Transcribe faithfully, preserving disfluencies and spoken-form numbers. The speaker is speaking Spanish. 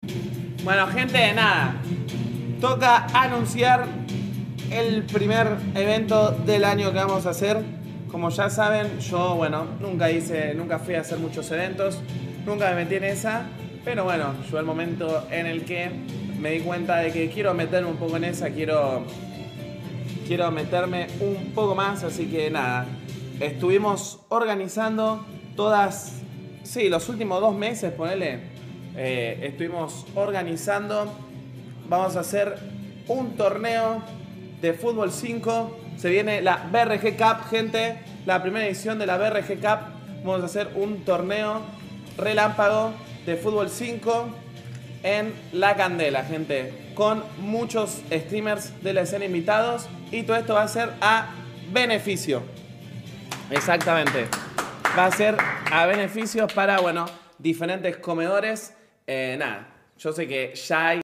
Bueno, gente, nada. Toca anunciar el primer evento del año que vamos a hacer. Como ya saben, yo, bueno, nunca hice, nunca fui a hacer muchos eventos, nunca me metí en esa, pero bueno, llegó el momento en el que me di cuenta de que quiero meterme un poco en esa, quiero, quiero meterme un poco más, así que nada, estuvimos organizando todas, sí, los últimos dos meses, ponele, eh, estuvimos organizando, vamos a hacer un torneo de fútbol cinco. Se viene la B R G Cup, gente. La primera edición de la B R G Cup. Vamos a hacer un torneo relámpago de fútbol cinco en La Candela, gente. Con muchos streamers de la escena invitados. Y todo esto va a ser a beneficio. Exactamente. Va a ser a beneficio para, bueno, diferentes comedores. Eh, nada, yo sé que ya hay